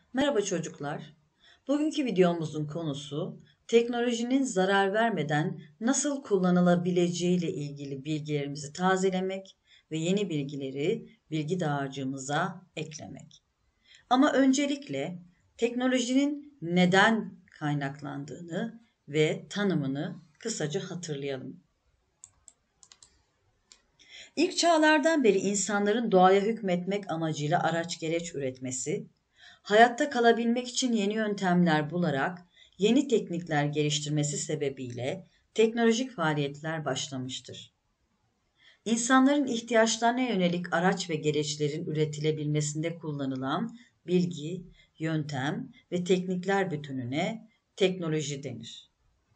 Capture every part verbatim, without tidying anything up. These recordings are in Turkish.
Merhaba çocuklar. Bugünkü videomuzun konusu teknolojinin zarar vermeden nasıl kullanılabileceği ile ilgili bilgilerimizi tazelemek ve yeni bilgileri bilgi dağarcığımıza eklemek. Ama öncelikle teknolojinin neden kaynaklandığını ve tanımını kısaca hatırlayalım. İlk çağlardan beri insanların doğaya hükmetmek amacıyla araç gereç üretmesi, hayatta kalabilmek için yeni yöntemler bularak yeni teknikler geliştirmesi sebebiyle teknolojik faaliyetler başlamıştır. İnsanların ihtiyaçlarına yönelik araç ve gereçlerin üretilebilmesinde kullanılan bilgi, yöntem ve teknikler bütününe teknoloji denir.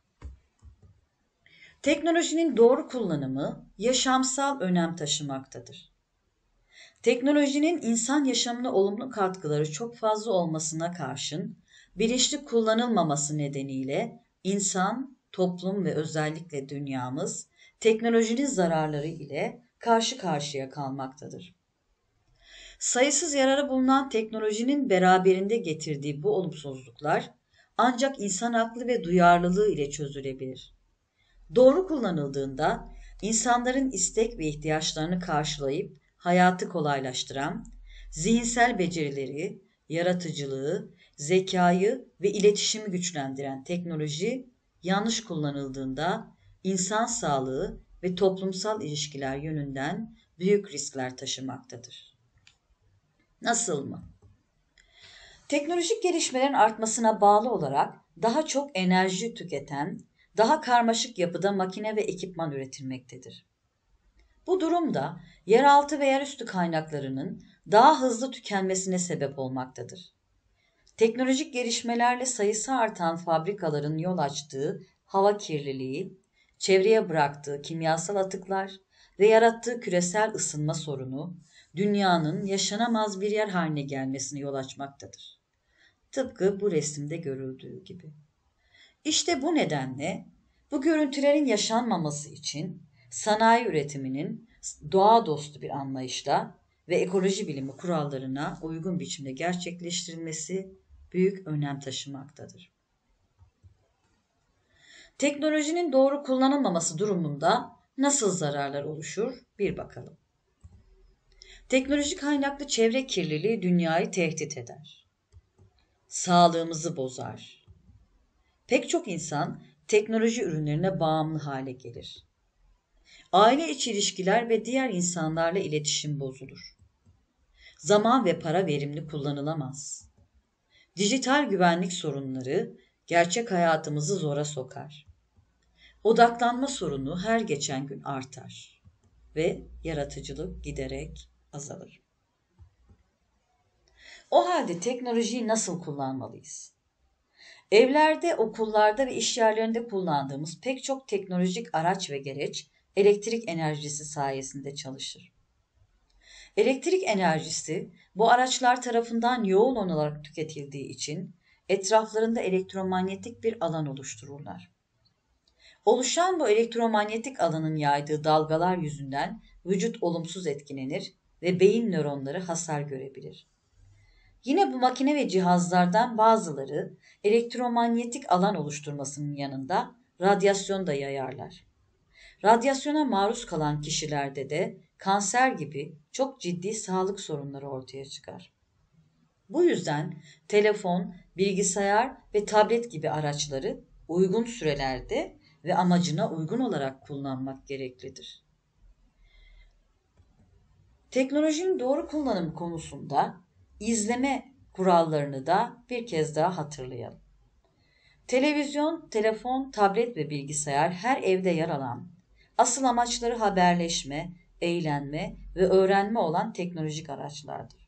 Teknolojinin doğru kullanımı yaşamsal önem taşımaktadır. Teknolojinin insan yaşamına olumlu katkıları çok fazla olmasına karşın bilinçli kullanılmaması nedeniyle insan, toplum ve özellikle dünyamız teknolojinin zararları ile karşı karşıya kalmaktadır. Sayısız yararı bulunan teknolojinin beraberinde getirdiği bu olumsuzluklar ancak insan aklı ve duyarlılığı ile çözülebilir. Doğru kullanıldığında insanların istek ve ihtiyaçlarını karşılayıp hayatı kolaylaştıran, zihinsel becerileri, yaratıcılığı, zekayı ve iletişimi güçlendiren teknoloji yanlış kullanıldığında insan sağlığı ve toplumsal ilişkiler yönünden büyük riskler taşımaktadır. Nasıl mı? Teknolojik gelişmelerin artmasına bağlı olarak daha çok enerji tüketen, daha karmaşık yapıda makine ve ekipman üretilmektedir. Bu durum da yeraltı ve yerüstü kaynaklarının daha hızlı tükenmesine sebep olmaktadır. Teknolojik gelişmelerle sayısı artan fabrikaların yol açtığı hava kirliliği, çevreye bıraktığı kimyasal atıklar ve yarattığı küresel ısınma sorunu, dünyanın yaşanamaz bir yer haline gelmesine yol açmaktadır. Tıpkı bu resimde görüldüğü gibi. İşte bu nedenle bu görüntülerin yaşanmaması için sanayi üretiminin doğa dostu bir anlayışla ve ekoloji bilimi kurallarına uygun biçimde gerçekleştirilmesi büyük önem taşımaktadır. Teknolojinin doğru kullanılmaması durumunda nasıl zararlar oluşur bir bakalım. Teknoloji kaynaklı çevre kirliliği dünyayı tehdit eder. Sağlığımızı bozar. Pek çok insan teknoloji ürünlerine bağımlı hale gelir. Aile içi ilişkiler ve diğer insanlarla iletişim bozulur. Zaman ve para verimli kullanılamaz. Dijital güvenlik sorunları gerçek hayatımızı zora sokar. Odaklanma sorunu her geçen gün artar ve yaratıcılık giderek azalır. O halde teknolojiyi nasıl kullanmalıyız? Evlerde, okullarda ve iş yerlerinde kullandığımız pek çok teknolojik araç ve gereç elektrik enerjisi sayesinde çalışır. Elektrik enerjisi bu araçlar tarafından yoğun olarak tüketildiği için etraflarında elektromanyetik bir alan oluştururlar. Oluşan bu elektromanyetik alanın yaydığı dalgalar yüzünden vücut olumsuz etkilenir ve beyin nöronları hasar görebilir. Yine bu makine ve cihazlardan bazıları elektromanyetik alan oluşturmasının yanında radyasyon da yayarlar. Radyasyona maruz kalan kişilerde de kanser gibi çok ciddi sağlık sorunları ortaya çıkar. Bu yüzden telefon, bilgisayar ve tablet gibi araçları uygun sürelerde ve amacına uygun olarak kullanmak gereklidir. Teknolojinin doğru kullanımı konusunda izleme kurallarını da bir kez daha hatırlayalım. Televizyon, telefon, tablet ve bilgisayar her evde yer alan, asıl amaçları haberleşme, eğlenme ve öğrenme olan teknolojik araçlardır.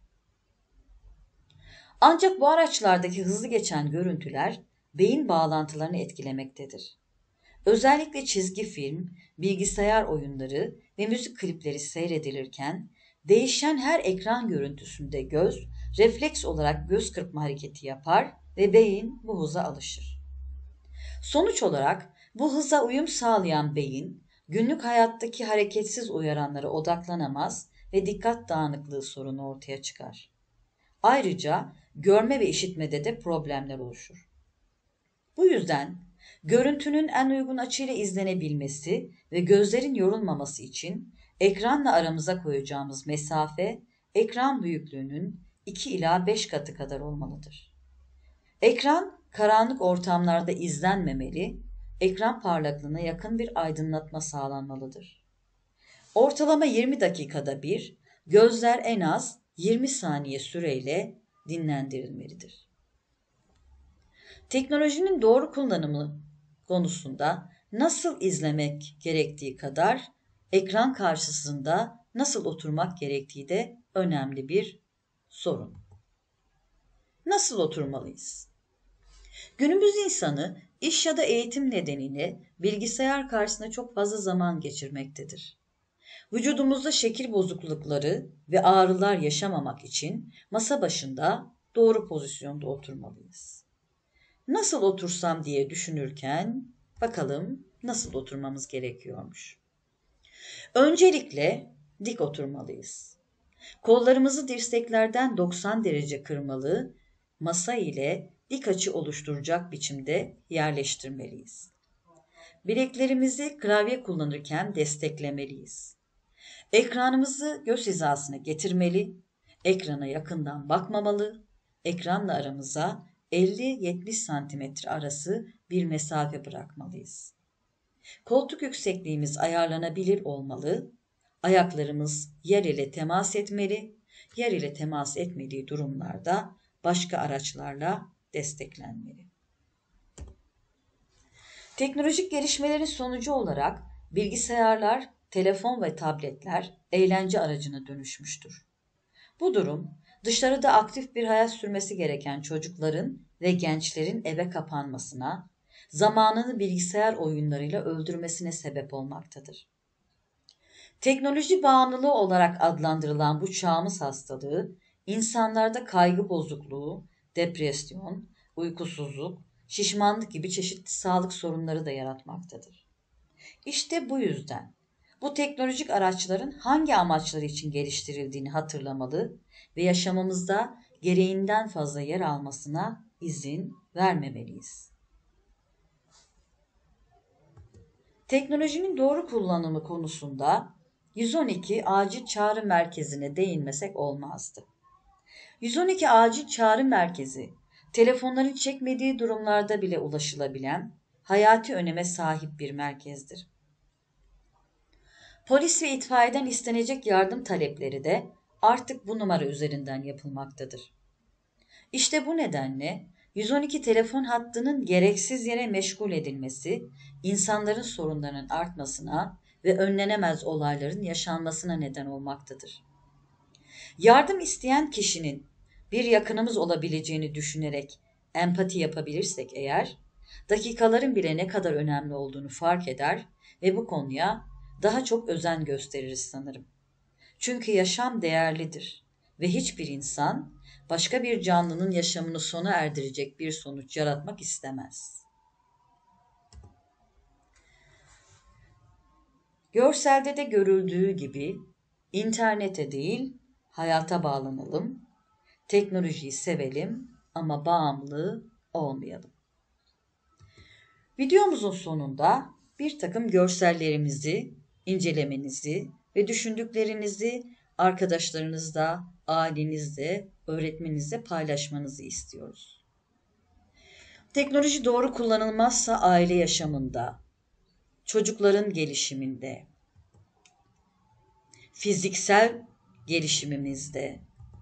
Ancak bu araçlardaki hızlı geçen görüntüler beyin bağlantılarını etkilemektedir. Özellikle çizgi film, bilgisayar oyunları ve müzik klipleri seyredilirken değişen her ekran görüntüsünde göz refleks olarak göz kırpma hareketi yapar ve beyin bu hıza alışır. Sonuç olarak bu hıza uyum sağlayan beyin günlük hayattaki hareketsiz uyaranlara odaklanamaz ve dikkat dağınıklığı sorunu ortaya çıkar. Ayrıca görme ve işitmede de problemler oluşur. Bu yüzden görüntünün en uygun açıyla izlenebilmesi ve gözlerin yorulmaması için ekranla aramıza koyacağımız mesafe ekran büyüklüğünün iki ila beş katı kadar olmalıdır. Ekran karanlık ortamlarda izlenmemeli, ekran parlaklığına yakın bir aydınlatma sağlanmalıdır. Ortalama yirmi dakikada bir, gözler en az yirmi saniye süreyle dinlendirilmelidir. Teknolojinin doğru kullanımı konusunda nasıl izlemek gerektiği kadar ekran karşısında nasıl oturmak gerektiği de önemli bir sorun. Nasıl oturmalıyız? Günümüz insanı iş ya da eğitim nedeniyle bilgisayar karşısında çok fazla zaman geçirmektedir. Vücudumuzda şekil bozuklukları ve ağrılar yaşamamak için masa başında doğru pozisyonda oturmalıyız. Nasıl otursam diye düşünürken bakalım nasıl oturmamız gerekiyormuş. Öncelikle dik oturmalıyız. Kollarımızı dirseklerden doksan derece kırmalı, masa ile dik açı oluşturacak biçimde yerleştirmeliyiz. Bileklerimizi klavye kullanırken desteklemeliyiz. Ekranımızı göz hizasına getirmeli, ekrana yakından bakmamalı, ekranla aramıza elli yetmiş santimetre arası bir mesafe bırakmalıyız. Koltuk yüksekliğimiz ayarlanabilir olmalı, ayaklarımız yer ile temas etmeli, yer ile temas etmediği durumlarda başka araçlarla desteklenmeli. Teknolojik gelişmelerin sonucu olarak bilgisayarlar, telefon ve tabletler eğlence aracına dönüşmüştür. Bu durum, dışarıda aktif bir hayat sürmesi gereken çocukların ve gençlerin eve kapanmasına, zamanını bilgisayar oyunlarıyla öldürmesine sebep olmaktadır. Teknoloji bağımlılığı olarak adlandırılan bu çağımız hastalığı, insanlarda kaygı bozukluğu, depresyon, uykusuzluk, şişmanlık gibi çeşitli sağlık sorunları da yaratmaktadır. İşte bu yüzden bu teknolojik araçların hangi amaçları için geliştirildiğini hatırlamalı ve yaşamımızda gereğinden fazla yer almasına izin vermemeliyiz. Teknolojinin doğru kullanımı konusunda yüz on iki acil çağrı merkezine değinmesek olmazdı. yüz on iki acil çağrı merkezi, telefonların çekmediği durumlarda bile ulaşılabilen, hayati öneme sahip bir merkezdir. Polis ve itfaiyeden istenecek yardım talepleri de artık bu numara üzerinden yapılmaktadır. İşte bu nedenle yüz on iki telefon hattının gereksiz yere meşgul edilmesi, insanların sorunlarının artmasına ve önlenemez olayların yaşanmasına neden olmaktadır. Yardım isteyen kişinin bir yakınımız olabileceğini düşünerek empati yapabilirsek eğer, dakikaların bile ne kadar önemli olduğunu fark eder ve bu konuya daha çok özen gösteririz sanırım. Çünkü yaşam değerlidir ve hiçbir insan başka bir canlının yaşamını sona erdirecek bir sonuç yaratmak istemez. Görselde de görüldüğü gibi internete değil hayata bağlanalım, teknolojiyi sevelim ama bağımlı olmayalım. Videomuzun sonunda bir takım görsellerimizi incelemenizi ve düşündüklerinizi arkadaşlarınızla, ailenizle, öğretmeninizle paylaşmanızı istiyoruz. Teknoloji doğru kullanılmazsa aile yaşamında, çocukların gelişiminde, fiziksel gelişimimizde,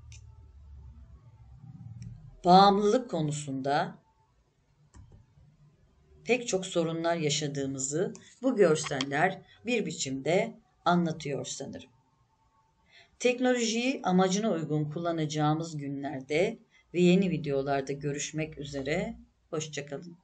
bağımlılık konusunda pek çok sorunlar yaşadığımızı bu görseller bir biçimde anlatıyor sanırım. Teknolojiyi amacına uygun kullanacağımız günlerde ve yeni videolarda görüşmek üzere. Hoşça kalın.